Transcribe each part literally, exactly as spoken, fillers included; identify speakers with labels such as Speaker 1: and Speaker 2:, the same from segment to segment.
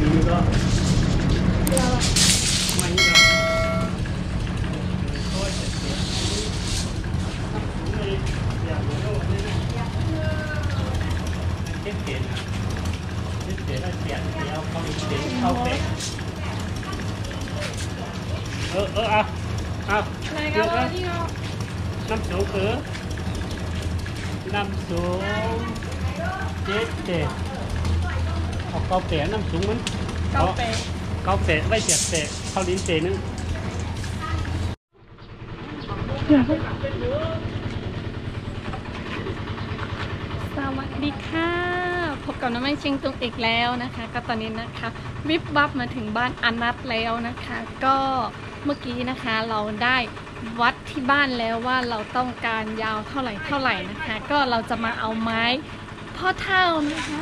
Speaker 1: ก็เออเออเอาเอาเดี๋ยวนะน้ำสูงคือน้ำสูงเจ็ดเจ็ดเอาเกาเป๋น้ำสูงมันเกาเป๋เกาเป๋ไว้เจ็ดเป๋เขาลิ้นเป๋นึง
Speaker 2: สวัสดีค่ะพบกับน้องแม่เชียงตุงอีกแล้วนะคะก็ตอนนี้นะคะวิบวับมาถึงบ้านอนัทแล้วนะคะก็เมื่อกี้นะคะเราได้วัดที่บ้านแล้วว่าเราต้องการยาวเท่าไหร่เท่าไหร่นะคะก็เราจะมาเอาไม้พ่อเท่านะคะ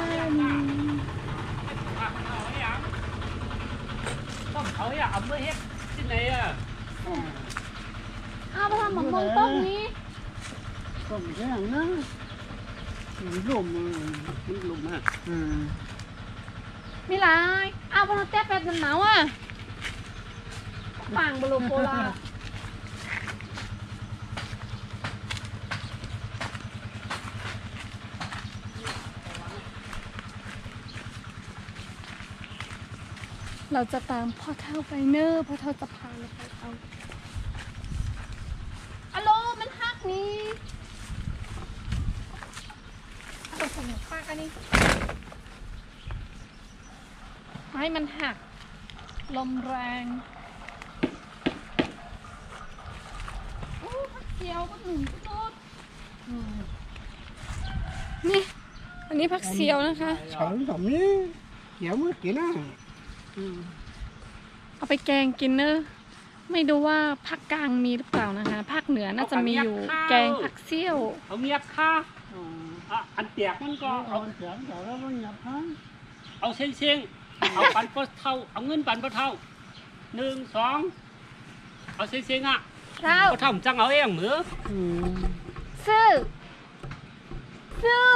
Speaker 1: ต้องเขาอยากเอาเมื่อเฮ็ดที่ไหนอ่ะ
Speaker 2: อ้าวไปทำหมกมงต้มนี้
Speaker 3: ต้มแค่นั้นมันลุ่มมันลุ่มมาก
Speaker 2: มีหลายอ้าวไปทำแต้เป็ดจนหนาวอ่ะปังบลูโปลาเราจะตามพ่อเท่าไปเนอร์พ่อเท่าจะพาเราไปเอาอะโลมันหักนี่เอาสนุกมากอันนี้ไม้มันหักลมแรงโอ้พักเสียวก็หนึ่งสุดนี่อันนี้พักเสียวนะคะ
Speaker 3: สองสองนี้เขียวมือกินนะ
Speaker 2: เอาไปแกงกินเนอะไม่รู้ว่าภาคกลางมีหรือเปล่านะคะภาคเหนือน่าจะมีอยู่แกงผักเสี้ยว
Speaker 1: เอาเมียบค่ะอันเตียกมันก็
Speaker 3: เอาเสียงแต่แล้วมันหยับฮะ
Speaker 1: เอาเชียงๆเอาปันปะเท่าเอาเงินปันปะเท่าหนึ่งสองเอาเชียงๆอ่ะ
Speaker 2: เท่า
Speaker 1: ปะเท่าจังเอาเองเหมือ
Speaker 2: ซื้อซื้อ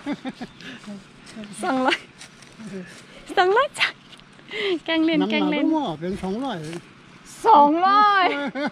Speaker 2: สองร้อยสองร้อยจังแกงเล่นแกงเล่น
Speaker 3: เป็นสองร้อย
Speaker 2: สองร้อย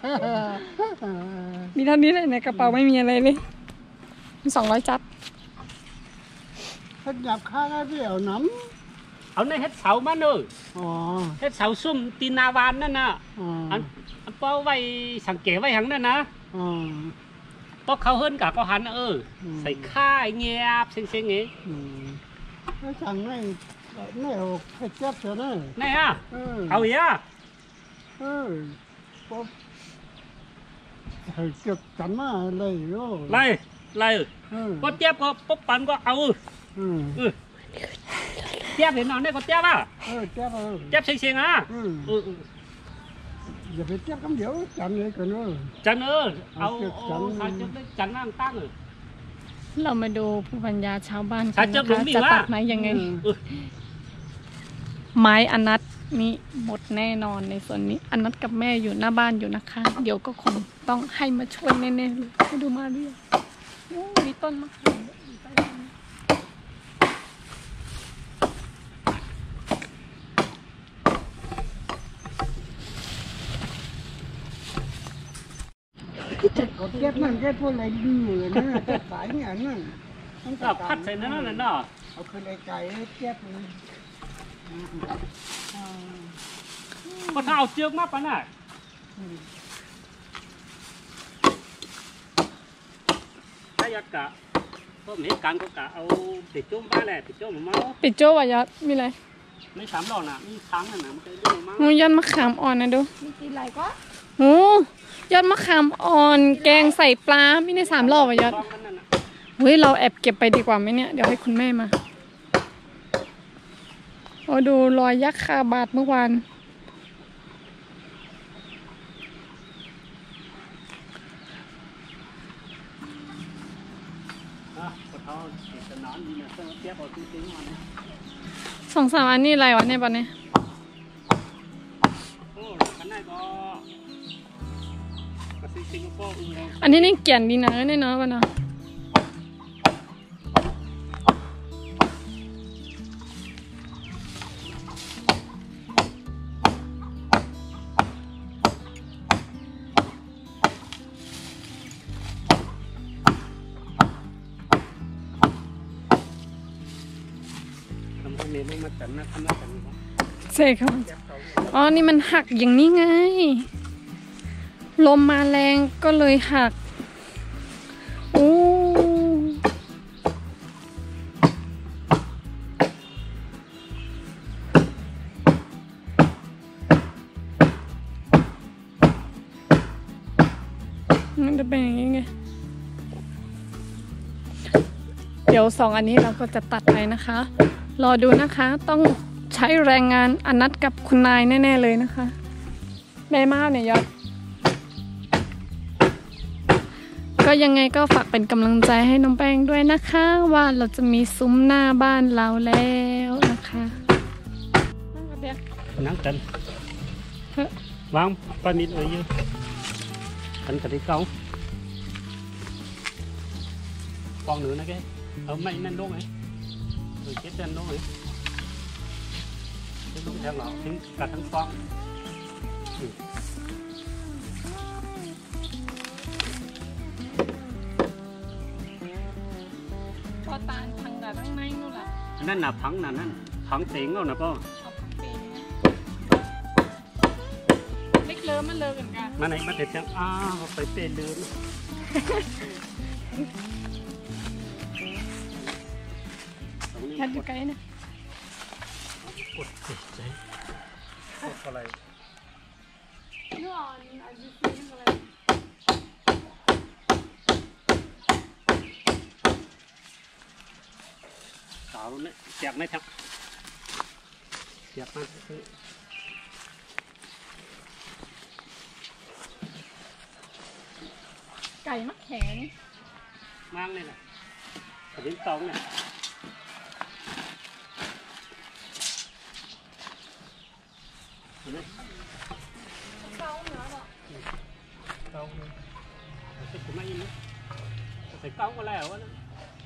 Speaker 2: มีเท่านี้เลยในกระเป๋าไม่มีอะไรเลยมีสองร้อยจับ
Speaker 3: ถ้าหยับข้าได้พี่เอาน้
Speaker 1: ำเอาในเฮ็ดเสามาเนอะเฮ็ดเสาซุ่มตีนาวานนั่นน่ะอันอันเป้าไว้สังเกตไว้หังนั่นนะเพราะเขาเฮิรนกับเขาหันเออใส่ข้าเงียบเซ็งเซ็งงี้
Speaker 3: แล้วสั่งไม่ไม่เอาให้เจ็บเสียนะ
Speaker 1: ไหนอ่ะเอาอีกอ่ะ
Speaker 3: เออป๊บให้เจ็บกันมาเลยโย่
Speaker 1: ไล่ไล่ก็เจ็บก็ป๊บปันก็เอาเจ็บเห็นหนอนได้ก็เจ็บอ่ะ
Speaker 3: เออเจ็บเออ
Speaker 1: เจ็บเสียงๆอ่ะ
Speaker 3: อย่าไปเจ็บคำเดียวจันเลยกันเออ
Speaker 1: จันเออเอาขาเจ็บได้จันนั่งตั้งเออ
Speaker 2: เรามาดูผู้ปัญญาชาวบ้านกันนะคะจะตัดไม้ยังไงไม้อนัทนี่หมดแน่นอนในส่วนนี้อนัทกับแม่อยู่หน้าบ้านอยู่นะคะเดี๋ยวก็คงต้องให้มาช่วยแน่ๆเลยให้ดูมาเรื่อยมีต้นมะขาม
Speaker 3: เก็บนั่นเก็บพวกอะไรดื้อเลยนะสายเนี่ยนั่น
Speaker 1: ก็พัดใส่นั่นนั่นเนาะ
Speaker 3: เอาขึ้นไอ้ไก่เก็บเลย
Speaker 1: พอถ้าเอาเชือกมาปะน่ะถ้าอยากกะก็เหมือนกันก็กะเอาปิดโจ้มาแหละปิดโจ้มาเมา
Speaker 2: ปิดโจ้วะยัดมีอะไร
Speaker 1: ไม่สามดอกน่ะมีค้างน่ะนะมันจะดูมา
Speaker 2: หมูยอดมะขามอ่อนนะดูมีกี่ไรก็โอ้ยอดมะขามอ่อนแกงใส่ปลาไม่ได้สามรอบวะยัดเฮ้ยเราแอบเก็บไปดีกว่าไหมเนี่ยเดี๋ยวให้คุณแม่มาโอ้ดูรอยยักษ์คาบาดเมื่อวานสองสามอันนี้อะไรวะเนี่ยปะเนี่ยอันนี้นี่เกี่ยนดีนะเนี่ยเนาะปะเนาะ
Speaker 1: เมนูมาจันนะทำมาจัน
Speaker 2: ใช่ครับอ๋อนี่มันหักอย่างนี้ไงลมมาแรงก็เลยหักโอ้มันจะเป็นอย่างนี้ไงเดี๋ยวสองอันนี้เราก็จะตัดไปนะคะ รอดูนะคะต้องใช้แรงงานอนัดกับคุณนายแน่ๆเลยนะคะแม่มากเนี่ยยอดก็ยังไงก็ฝากเป็นกำลังใจให้น้องแป้งด้วยนะคะว่าเราจะมีซุ้มหน้าบ้านเราแล้วนะคะ
Speaker 1: นั่งจันวางปลานิดไว้เยอะอันกระดิ่งเก่าฟองหนึ่งนะแกเอาไม่นั่นลงไงตัวเจ็ดนั่นลงไงจะลงแทงหรอทิ้งกัดทั้งฟอง
Speaker 2: พอตาลพังกับทั้งในนู่นแหละ
Speaker 1: นั่นน่ะพังน่ะนั่นพังเสียงเอาน่ะป่ะ
Speaker 2: เล็กเลิมมันเลิมเหมือนกัน
Speaker 1: มาไหนมาเด็ดจังอ้าวไปเปย์ลืม
Speaker 2: ยัดอยู่ไกลนะ
Speaker 1: กดติดใจกดอะไร
Speaker 2: นู่นอันนี้ซื้ออะไร
Speaker 1: สาวเนี่ยแจกไหมครับแจกมา
Speaker 2: ไก่มะแขน
Speaker 1: มากเลยนะกระดิ่งตองเนี่ยเห็นไหมเก้าเหนือหรอเก้าเลยใส่ถุงไม่ยินนะใส่เก้าก็แล้ววะนะ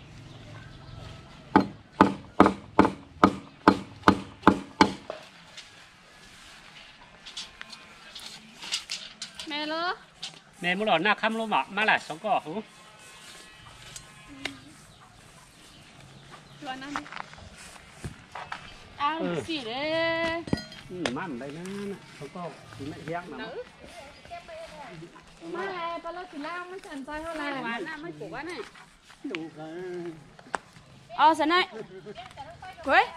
Speaker 2: แม่เหรอ
Speaker 1: แม่มุหลอดหน้าค่ำลมอ่ะมาแหละสองก่อหู
Speaker 2: ร้อนนั่นดิอ้าวสิเด้
Speaker 1: อืมมั่นได้นะสองก่อถึงไม่แยกนะ
Speaker 2: มาแล้วปลาสิล่างไม่สนใจเท่าไหร่
Speaker 4: หวานน่ะไม่ปลูกอ่ะเนี่ย
Speaker 1: ดูกัน
Speaker 4: อ๋อสนายกุ้ย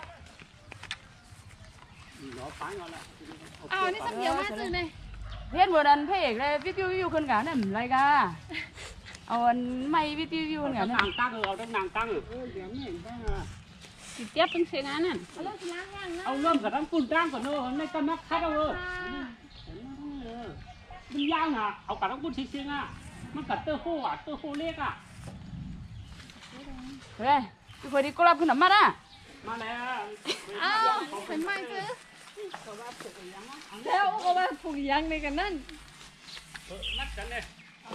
Speaker 1: ล้อฟังเอาละ
Speaker 2: อ๋อนี่สักเดียวมาจืดเลย
Speaker 4: เพี้ยนบัวดันเพ่เลยวิววิวคนกันเนี่ยอะไรกันเอาอันไม่วิววิวคนกันเนี่ย
Speaker 1: นางตั้งเออเอาต้องนางตั้งเออเดี๋ยวนี่ตั้งอ่ะ
Speaker 4: ติดเจี๊ยบเป็นเสียงนั้น
Speaker 1: เอาเริ่มกับทั้งปุ่นตั้งก่อนเนอะในกระมักคัดเอาเออมันยาวนะเอากับทั้งปุ่นเสียงอ่ะมันกัดเตอร์โฮอ่ะเตอร์โฮเล็กอ่ะ
Speaker 4: เฮ้ยคือคนที่กลับขึ้นมาอ่ะ
Speaker 1: มาแล้ว
Speaker 2: อ้าวเป็นไม้ซื้อแล้วก็ว่าผูกยังในกันนั่น
Speaker 1: นัดกันเลย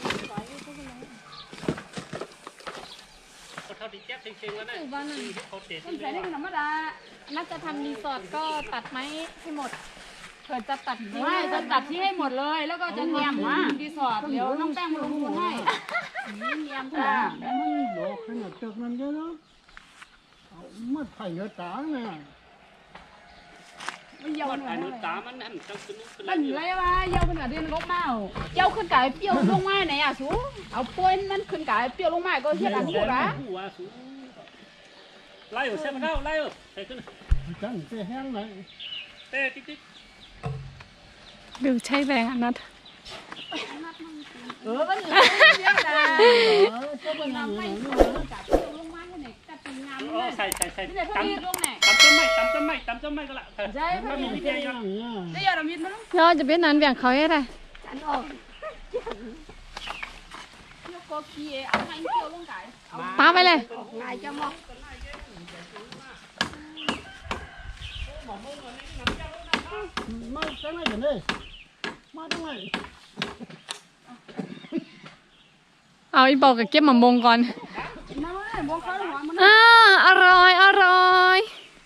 Speaker 1: ก็เท่าที่แจ๊บเชียงๆแล้วนะเขาเตะ
Speaker 2: ต้นใส่ได้ขนาดนั้นน่าจะทำรีสอร์ทก็ตัดไม้ให้หมดเผื่อจะตัด
Speaker 4: ไม่จะตัดที่ให้หมดเลยแล้วก็จะเนียมว่ารีสอร์ทเดี๋ยวน้องแป้งมาลงทุนให้เนียมค่ะ
Speaker 3: มันหลอกขนาดจากนั้นเยอะนะมันไผ่เยอะตาเนี่ย
Speaker 4: มันยาวขนาด
Speaker 1: นั้นตามันนั่นจังขึ้น
Speaker 4: มันอะไรวะยาวขนาดเดินลงมาเอายาวขึ้นกายเปรี้ยวลงมาไหนอ่ะสูเอาป่วยมันขึ้นกายเปรี้ยวลงมาก็เทียบกันหัวละ
Speaker 1: ไล่อยู่เส้นเข้าไล่อยู่ใส่ขึ้น
Speaker 3: จังเตะแห้งเลย
Speaker 1: เตะติ๊กติ๊ก
Speaker 2: ดูใช้แรงอนัด
Speaker 4: เออมันเยอะจ้าก็เป็นน้ำไม่กับเปรี้ยวลงมาเนี่ยจะเป็นน้ำเลย
Speaker 1: ใส่ใส่ใส่ตำ
Speaker 4: ลงไหน
Speaker 1: ตำต้นไม้ตำต้นไม้ตำต้นไม้ก็ละ
Speaker 4: ใช่ไม่มีวิธีได้ยอดมิดมั้ง
Speaker 2: เราจะเป็นนั้นเบี่ยงเขาอะไร
Speaker 4: ฉันออกยกก็ขี้เอาไม้เกี่ยวลงไก่
Speaker 2: ปาไปเลย
Speaker 4: ไก่จะมอง
Speaker 3: มาจังไรกันเลยมาจังไร
Speaker 2: เอาอีบอกกับเก็บมะมงก่อนอ่าอร่อยอร่อย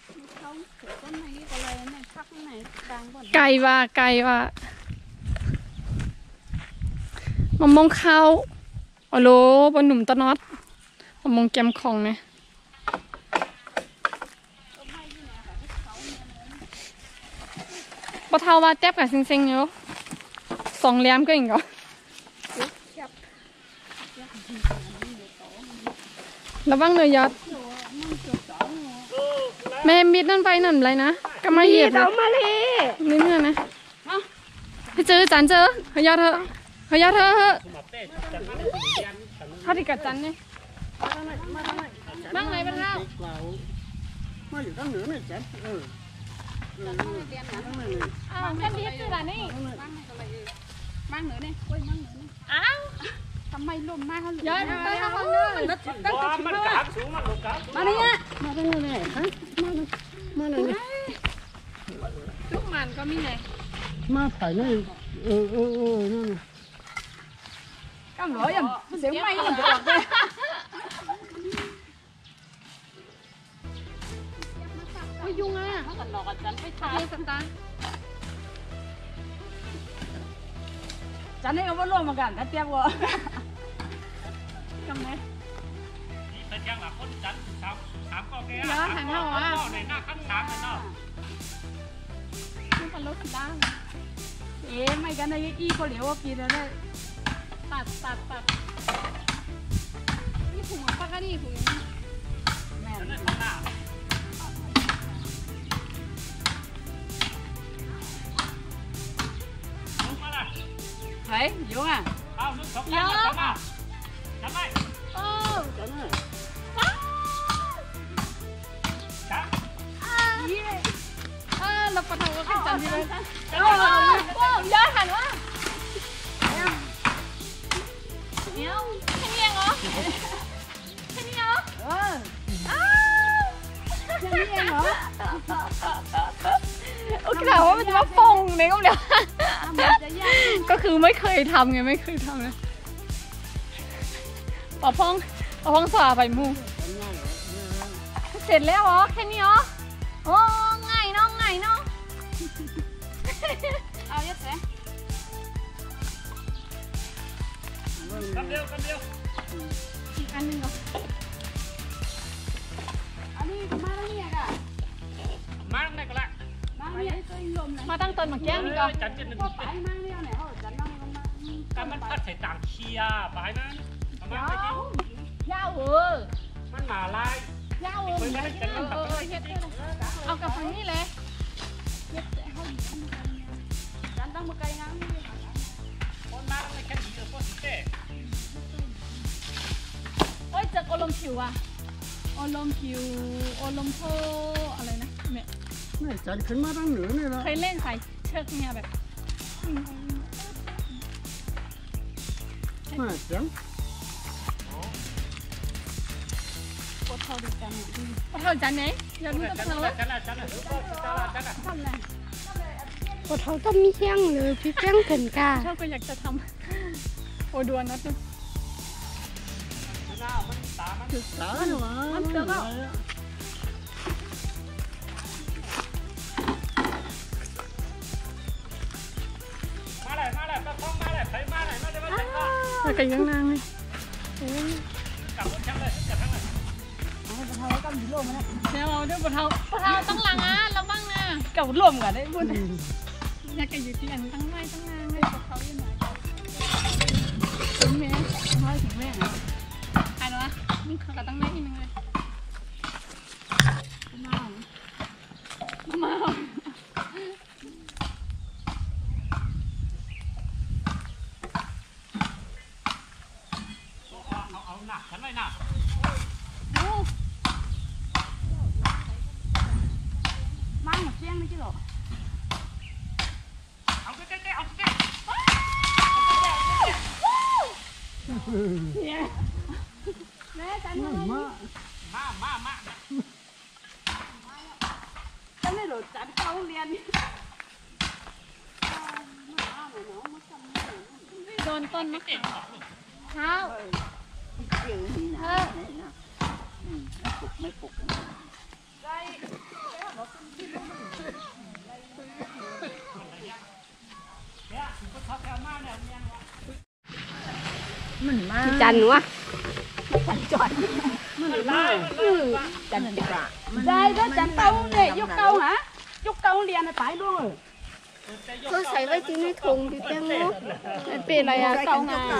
Speaker 2: ไก่ว่าไก่ว่ามะมงข้าวโอ้โหบนหนุ่มตะน็อตมะมงแกมของเนี่ยปะเทาว่าแจ๊บกับซิงๆอยู่สองเหลี่ยมก็อีกเหรอระวังเลยยอดแม่มิดนั่นไปนั่นอะไรนะก็มาเหยียบเลยมาเลยนี่เมื่อนะพี่เจอจันเจอเฮียเธอเฮียเธอเขาติดกับจันเนี่ยบ้างไหนบ้างเล่า
Speaker 3: มาอยู่ด้านเหนือนี่จันเออ
Speaker 2: อ้าวแค่นี้คืออะไรนี่
Speaker 4: มั่งเหนือนี่กล้วยมั่งเหนือนี่
Speaker 2: อ้าว
Speaker 4: ทำไมลมมากเขา
Speaker 2: ย้อยมันไปทางนู้นมัน
Speaker 1: มันกางสูงมันลงกาง
Speaker 4: มาเนี่ย
Speaker 3: มาได้ไงฮะมามาเลย
Speaker 2: ลูกมันก็มีไง
Speaker 3: มาถ่ายนี่เออเออเออนั่น
Speaker 4: กำร้อยยังเสียงไม่มันจะออกเลย
Speaker 2: โอ้ยยุงอ่ะเขากันหลอกกันจันไปทายสันตา
Speaker 4: จันนี่ก็ว่าร่วมกันแต่เตี้ยวว่า
Speaker 2: จำไหม
Speaker 1: นี่เป็นยังหลักคนจันสามสามก็แก่
Speaker 2: ย้อนหันเข้าอ่ะ
Speaker 1: ในหน้าขั้นสามเลยเนาะ
Speaker 2: นี่เป็นรถด้าน
Speaker 4: เอ๊ะไม่กันนะยี่เขาเหลียวว่ากินแล้วได้
Speaker 2: ตัดตัดตัดนี่ถุงปากกานี่ถุง
Speaker 4: แม่
Speaker 1: นั่นของหน้า
Speaker 4: เฮ้ยยุ่งอ่ะ
Speaker 1: เอาลูกสองคนมาทำมาทำไม
Speaker 2: โอ้
Speaker 3: จันน่ะ
Speaker 1: จ้า
Speaker 2: ยี่เออเราปะทองก็ขึ้นจันทีเลยโอ้โหย้อนหันว่าเนี้ยแค่นี้เหรอแค่นี้เหรอ
Speaker 4: เออ
Speaker 2: อ้าว
Speaker 4: แค่นี้เองเหรอ
Speaker 2: โอเคแต่ว่ามันจะมาฟงในก็เดี๋ยวก็คือไม่เคยทำไงไม่เคยทำเลยปอพองปอพองสาไปมูเสร็จแล้วเหรอแค่นี้เหรอโอ้ง่ายน้องง่ายน้อง
Speaker 4: เอาเยอะแยะ
Speaker 1: คำเดียวคำเดียว
Speaker 2: อีกอันหนึ่งเหรอ
Speaker 4: อันนี้มาแล้วเนี่ยค่ะ
Speaker 1: มาไหนก็ละ
Speaker 2: มาตั้งต้นมาแก้นี่ก่อน
Speaker 1: จันจะหนึ่ง
Speaker 4: ก็ไปมาเนี่ยเนี่ยเขาจันต้องลงมา
Speaker 1: การมันพัดใส่ต่างเชียร์ไปนั้นยา
Speaker 2: วยาวเออ
Speaker 1: มันมาลาย
Speaker 2: ยาวเออเออเฮ็ดเอากับฝั่งนี้เลย
Speaker 4: เฮ็ดเขาจันต้องมาไกลงั้น
Speaker 1: คนมาไม่แค่ดีเออพวกสิเต้
Speaker 2: โอ้ยเจอโอลมผิวอ่ะโอลมผิวโอลมโพอะไรนะแม่
Speaker 3: นี่จันขึ้นมาทางเหนือนี่ละ
Speaker 2: เคยเล่นใส่เชือกเนี่ยแบบ
Speaker 3: มาเสียง
Speaker 2: ปวดเท้าดิจันปวดเท้าจันไหนอย่าลืมกับเรา
Speaker 1: จันละจันละจันละจันละ
Speaker 5: ปวดเท้าต้องมีเชียงเลยพี่เชียงถึงกา
Speaker 2: ชอบก็อยากจะทำโอดวนนัดนึง
Speaker 3: ตาหรอ
Speaker 2: มันเตือนก็
Speaker 1: มาเลยมาเลยก็ต้องมาเลยไปมาเลยมาเลยมาเลย
Speaker 2: มาไก่ยังนางเลย
Speaker 1: กลับรถช่างเลยกลับช่างเลย
Speaker 4: เอาปะเทาก็มีร่มนะ
Speaker 2: เดี๋ยวเอาด้วยปะเทาปะเทาต้องหลังอ่ะระวังนะ
Speaker 4: เก่าร่มกันได้บุญ
Speaker 2: อยากจะอยู่ที่อันตั้งไม้ตั้งนางเลยปะเทายังไงถึงแม่
Speaker 4: ไม่ถึงแม่นะ
Speaker 2: ใครวะนี่เขาตั้งไม้ที่นึงเลย
Speaker 4: มามา
Speaker 1: เอาหนักฉันเลยหนัก
Speaker 4: มาหมดเชียงนี่กี่หรอ
Speaker 1: เอาใกล้ๆเอาใกล้
Speaker 4: แม่จันมา
Speaker 1: มามามา
Speaker 4: จันไม่หลุดจันเข้าเรียน
Speaker 2: โดนต้นมะขามเท้าเออ
Speaker 4: ไม่ปลุก
Speaker 5: มันมาจันวะ
Speaker 4: จันจอดมันมาจันจันได้ก็จันเต้าเนี่ยยกเต้าฮะยกเต้าเรียนไปด้วย
Speaker 5: เขาใส่ไว้ที่ในถุงพี่แป้งเนาะมันเป็นอะไรอะเกางา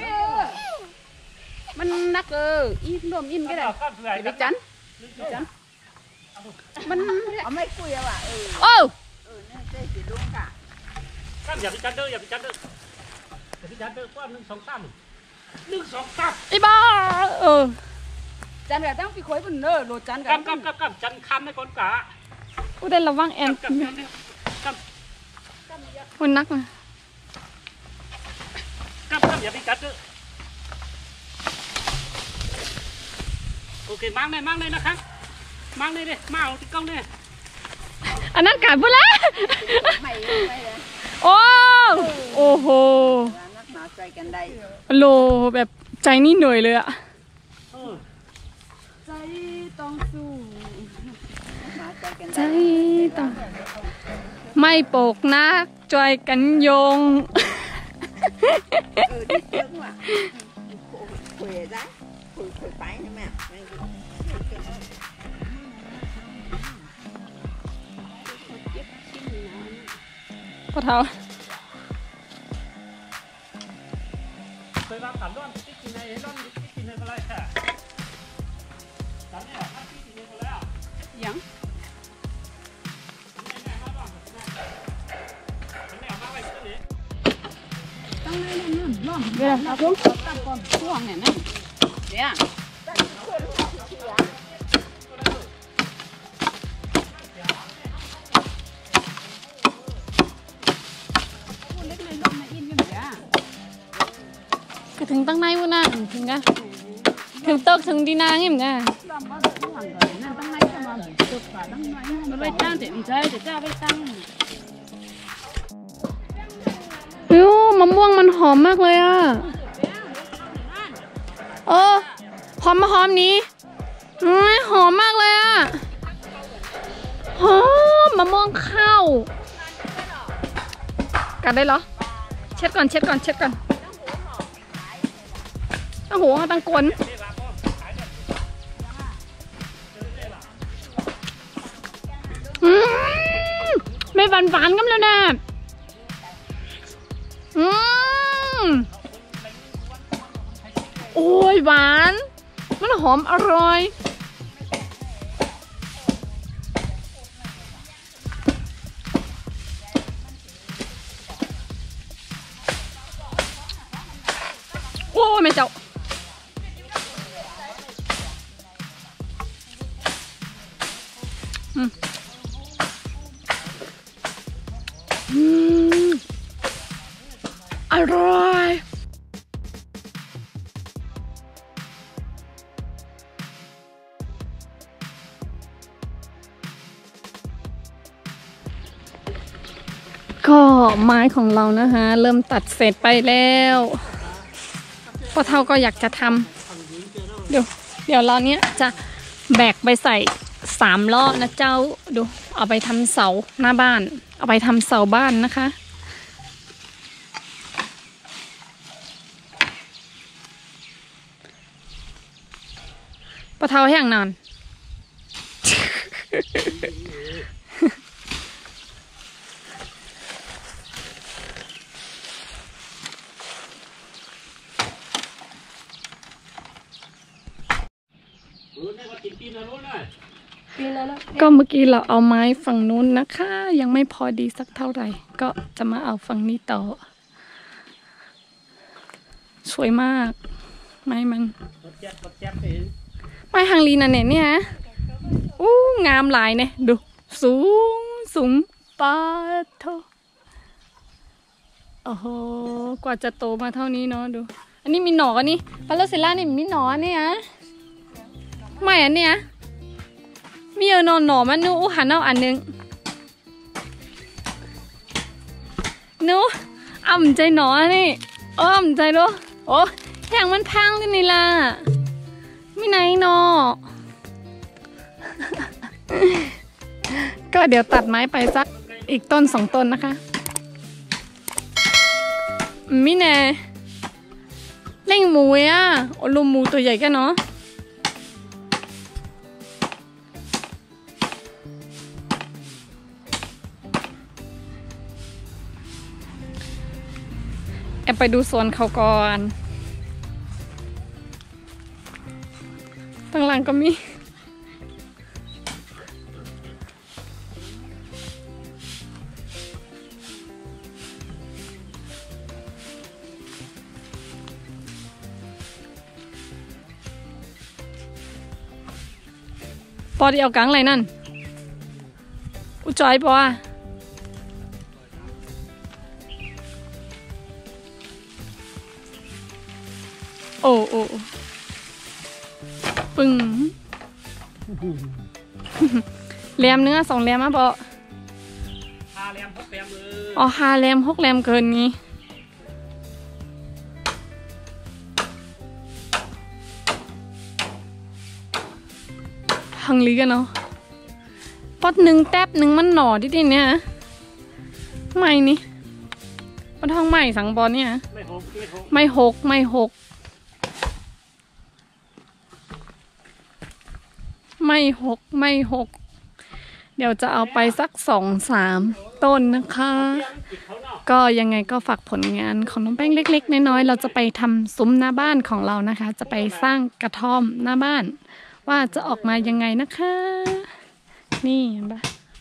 Speaker 4: มันนักเอออินรวมอินก็ได้ไปจันจันมันเอาไม่คุยอะว่ะเออโอ้เออเนี่ยเจ๊สิลุงกะ
Speaker 1: ข้ามอย่าไปจันเด้ออย่าไปจันเด้ออย่าไปจันเด้อว่าหนึ่งสองสามหนึ่งสองสาม
Speaker 2: ไอ้บ้าเออ
Speaker 4: จันแบบต้องไปคุยบนเนอโหลดจัน
Speaker 1: กำกำกำกำจันคันในคนกะ
Speaker 2: อุได้ระวังแอน
Speaker 1: กำกำกำ
Speaker 2: คนนักนะ
Speaker 1: กำกำอย่าไปจันเด้อโอเคมั่งเลยมั่งเลยนะครับมั่งเลยดิมาเอาที่กล้องเลย
Speaker 2: อันนั้นกาดพุ่นละ
Speaker 4: ไม่ไม่เลย
Speaker 2: โอ้โอ้โห
Speaker 4: นักหนาใจกันได้
Speaker 2: โลแบบใจนี่หน่วยเลยอะ
Speaker 1: เออ
Speaker 4: ใจต้องสู้หนาใจกัน
Speaker 2: ใจต้องไม่โปกนักจอยกันยง
Speaker 4: เออดิเจ้าว่ะคุยได้คุยคุยไปนะแม่
Speaker 2: พอเท้า
Speaker 1: เคยมาถามร้อนที่กินในร้อนที่กินในอะไรค่ะตอนนี้อ่ะที่กินในคนแล้ว
Speaker 4: ยัง ตั้งในนั่นล่องเวลาเราต้องตั้งก่อนช่วงเนี่ยนั่นเดี๋ยวเล็กเลยล่องมาอินกันเดี๋ยว
Speaker 2: ก็ถึงตั้งในวุ้นน่ะถึงกะถึงโต๊ะถึงดีนางนี่เหมือนกัน
Speaker 4: ล่องมาช่วงก่อนนั่นตั้งในก็มาจุดป่าตั้งในมันไปตั้งเดี๋ยวใจเดี๋ยวเจ้าไปตั้ง
Speaker 2: วิวมะม่วงมันหอมมากเลยอ่ะเออหอมมาหอมนี้อื้อหอมมากเลยอ่ะหอมมะม่วงข้าวกัดได้เหรอเช็ดก่อนเช็ดก่อนเช็ดก่อนโอ้โหตั้งกลอืมไม่หวานหวานๆกันแล้วนะอืมโอ้ยหวานมันหอมอร่อยโอ้ยแม่เจ้าอืมอืมอร่อยก็ไม้ของเรานะคะเริ่มตัดเสร็จไปแล้วพ่อเท่าก็อยากจะทำเดี๋ยวเดี๋ยวเราเนี้ยจะแบกไปใส่สามล้อนะเจ้าดูเอาไปทำเสาหน้าบ้านเอาไปทำเสาบ้านนะคะพ่อเท่าให้อย่างนอน ก็เมื่อกี้เราเอาไม้ฝั่งนู้นนะคะ ยังไม่พอดีสักเท่าไหร่ ก็จะมาเอาฝั่งนี้ต่อ สวยมาก ไม้มัน ไม้ฮังลีน่ะเนี่ยเนี่ยอู้งามหลายเนี่ยดูสูงสูงปาโทโอ้โหกว่าจะโตมาเท่านี้เนาะดู อันนี้มีหนอกันนี่ปาโลเซล่านี่มีหนอเนี่ยไม่อันเนี้ยมีเออนอนหนอมันนูหันเอาอันนึงนูอ่ำใจหนอนี่อ้อมใจดูโอ้แหงมันพังกันนี่ล่ะไม่ไหนหนอ ก็เดี๋ยวตัดไม้ไปสักอีกต้นสองต้นนะคะมิแน่เล่งหมูอ่ะโอ้ลูกหมูตัวใหญ่กันเนาะแอบไปดูสวนเขาก่อนตั้งหลังก็มีปอดีเอากังอะไรนั่นอุจอยปอโอ้โอ้ปึ้งแรมเนื้อสองแรมอ่ะปอ
Speaker 1: ห้าแรมหกแรมเลย
Speaker 2: อ๋อห้าแรมหกแรมเกินนี้หังลีกันเนาะปอดหนึ่งแทบหนึ่งมันหน่อที่ดิเนี่ยไม่นี่ปอดท้องใหม่สังบอลเนี่ย
Speaker 1: ไม่หกไม่หก
Speaker 2: ไม่หกไม่หกไม่หกไม่หกเดี๋ยวจะเอาไปสักสองสามต้นนะคะ ก็ยังไงก็ฝากผลงานของน้องแป้งเล็กๆน้อยๆเราจะไปทำซุ้มหน้าบ้านของเรานะคะ จะไปสร้างกระท่อมหน้าบ้านว่าจะออกมายังไงนะคะ นี่เห็นปะ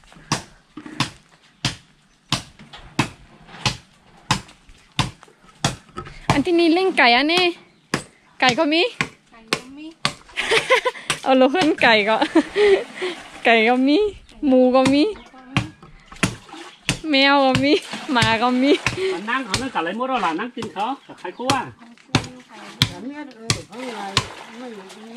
Speaker 2: อันที่นี่เล่งไก่อันนี้ไก่ก็มีไก่ก็มีเอาลูกขึ้นไก่ก็ไก่ก็มีหมูก็มีแมวก็มีหมาก็มี
Speaker 1: นั่งเขานั่งกับอะไรมั่วหล่ะนั่งกินเขากับใครคั่ว
Speaker 3: อันนี้เออเขาอะไรไม่ไม่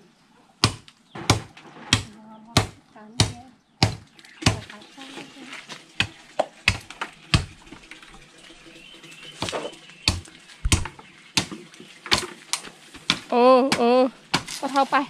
Speaker 2: โอ้โอ้ก็เท่าไป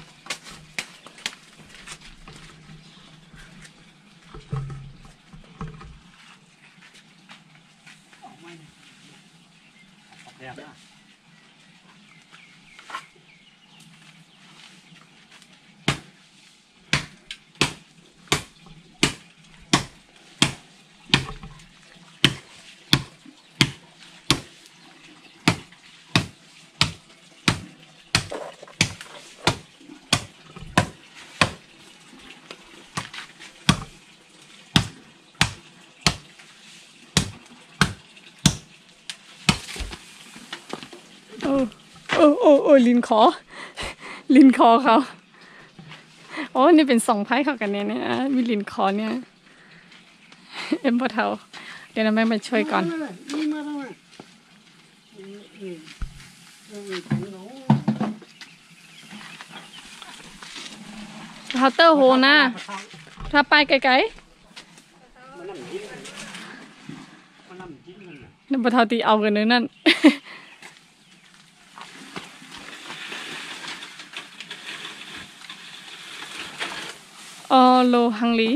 Speaker 2: โอ้โอ้โอ้โอ้ลินคอลินคอเขาโอ้นี่เป็นสองไพ่เขากันเนี่ยเนี่ยมีลินคอเนี่ยเอ็มพอเทาเดี๋ยวน้าแม่ไปช่วยก่อนเคาน์เตอร์โฮนะถ้าไปไกลๆนั่นพอเทาตีเอากันเลยนั่นออโลฮังลี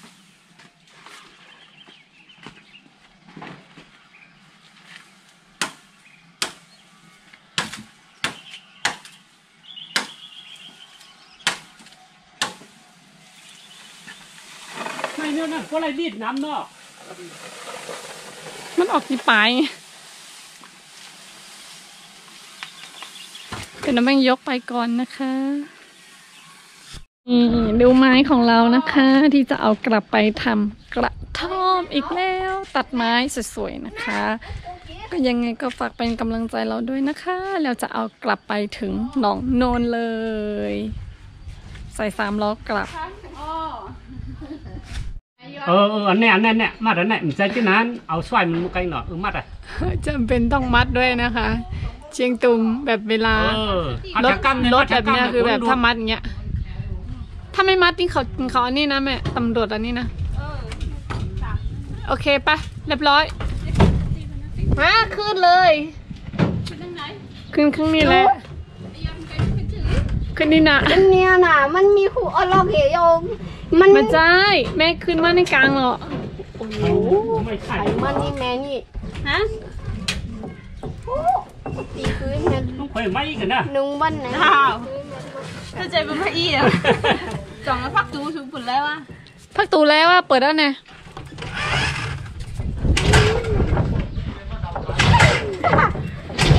Speaker 1: ไม่เนี่ยนะเพราะอะไรรีดน้ำเนาะ
Speaker 2: มันออกที่ปลายเป็นน้ำแม่งยกไปก่อนนะคะนี่ดูไม้ของเรานะคะที่จะเอากลับไปทำกระท่อมอีกแล้วตัดไม้สวยๆนะคะก็ยังไงก็ฝากเป็นกำลังใจเราด้วยนะคะแล้วจะเอากลับไปถึงหนองโนนเลยใส่สามล้อกลับ
Speaker 1: เออเอออันนี้อันนี้เนี่ยมัดอันนี้ใจที่นั้นเอาสวยมันมุกไก่หน่อเออมัดอ่ะ
Speaker 2: จำเป็นต้องมัดด้วยนะคะเชียงตุงแบบเวลา
Speaker 1: เออ
Speaker 2: รถรถแบบเนี้ยคือแบบถ้ามัดอย่างเงี้ยถ้าไม่มัดนี่เขาเขาอันนี้นะแม่ตำรวจอันนี้นะโอเคปะเรียบร้อยมาขึ้นเลยขึ้นข้างนี้แหละขึ้นนี่นะ
Speaker 5: อันเนี้ยน่ะมันมีหูอลอกเหยงมัน
Speaker 2: มาใจแม่ขึ้นมาในกลางเหรอ
Speaker 5: โอ้โห
Speaker 1: ไม่ใช่
Speaker 5: ไขมันนี่แม่นี่ฮะโอ้ตีพื้นมัน
Speaker 1: ต้องเคยไม่กันนะ
Speaker 5: นุ่งบ้านไหน
Speaker 4: ถ้าใจเป็นพระอีอ่ะจ่องแล้วพักตูถูกผลแล้วอ่ะ
Speaker 2: พักตูแล้วว่าเปิดแล้วไง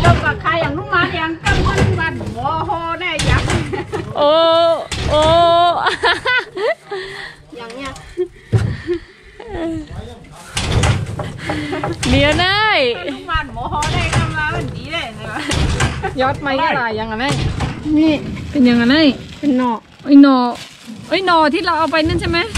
Speaker 4: đâu cả khaiอย่างนู้นมาอย่างกันวันวันโอ้โหได้ยัง
Speaker 2: โอ้โอ้
Speaker 5: อย่างเนี้ย
Speaker 2: เดี๋ยวได้
Speaker 4: ทุกวันโอ้โหได้กำลังดีเลยนะ
Speaker 2: ยอดไหมอะไรยังไงนี่เป็นยังไง
Speaker 5: เป็นหนอก
Speaker 2: ไอ้หนอไอ้หนอที่เราเอาไปนั่นใช่ไหม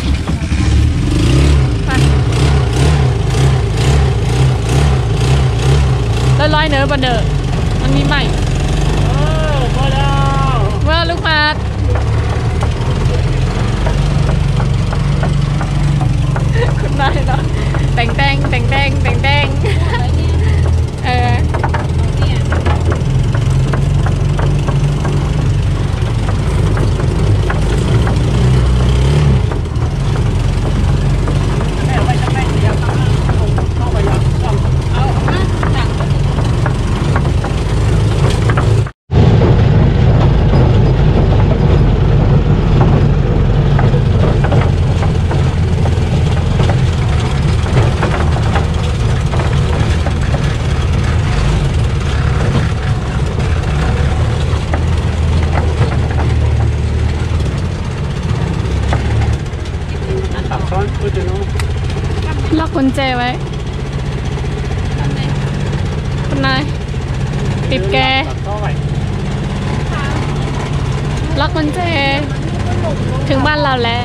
Speaker 2: ไปลอยๆเนอะบันเดอร์มันมีใหม่
Speaker 1: เออพอแล้ว
Speaker 2: เมื่อลูกหมากคุณนายเนาะแต่งแตงแต่งแตงแต่งแตงเออ
Speaker 1: แม่ไว้จะแม่เดียวเข้ามาเข้าไปยังต้อง
Speaker 4: เอามาสั่ง
Speaker 1: ตัดซ้อนพูดถึงน้อง
Speaker 2: ล็อกกุญแจไว้คุณนายปิดแก
Speaker 1: ตัดซ้อนไว้
Speaker 2: ล็อกกุญแจถึงบ้านเราแล้ว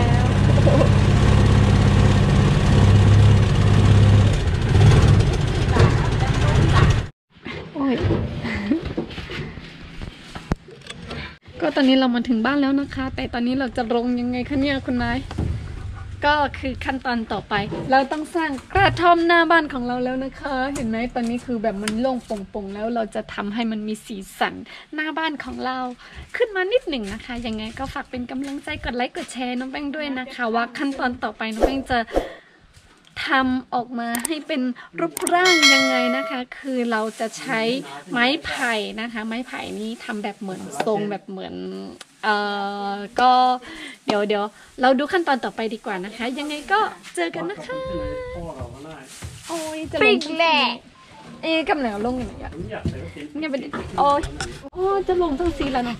Speaker 2: โอ้ย ก็ตอนนี้เรามาถึงบ้านแล้วนะคะ แต่ตอนนี้เราจะลงยังไงคะเนี่ยคุณนายก็คือขั้นตอนต่อไป เราต้องสร้างกระท่อมหน้าบ้านของเราแล้วนะคะ เห็นไหมตอนนี้คือแบบมันโล่งโปร่งๆแล้วเราจะทำให้มันมีสีสันหน้าบ้านของเราขึ้นมานิดหนึ่งนะคะยังไงก็ฝากเป็นกำลังใจกดไลค์กดแชร์น้องแป้งด้วยนะคะ ว่าขั้นตอนต่อไปน้องแป้งจะทำออกมาให้เป็นรูปร่างยังไงนะคะ คือเราจะใช้ไม้ไผ่นะคะ ไม้ไผ่นี้ทำแบบเหมือนทรงแบบเหมือนเอ่อก็เดี๋ยวเดี๋ยวเราดูขั้นตอนต่อไปดีกว่านะคะ ยังไงก็เจอกันนะคะ
Speaker 1: พ่อเราก็ได้
Speaker 2: โอ้ยจะล
Speaker 5: ปิ
Speaker 2: ง
Speaker 5: กแหละ
Speaker 2: เอ๊ะกำเนิดลงอย่างไร
Speaker 1: ผมอยากใส่กิน
Speaker 2: เนี่ยเป็นโอ้ยโอ้จะลงทั้งซีแล้วเนาะ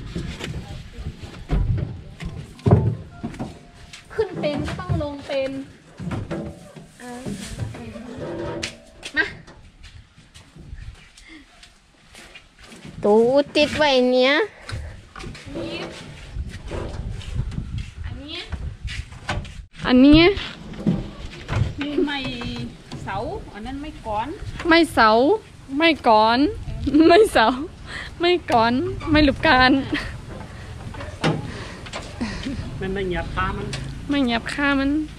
Speaker 2: ขึ้นเป็นก็ต้องลงเป็นอ่ามา
Speaker 5: ตูติดไว้เนี้ย
Speaker 2: อันเนี้ยอันเนี้ย
Speaker 4: นี่ไม่เสาอันนั้นไม่ก้อน
Speaker 2: ไม่เสาไม่ก้อน ไม่เสาไม่ก้อนไม่หลุบการ
Speaker 1: มันไม่หยับขามัน
Speaker 2: ไม่หยับค่ามัน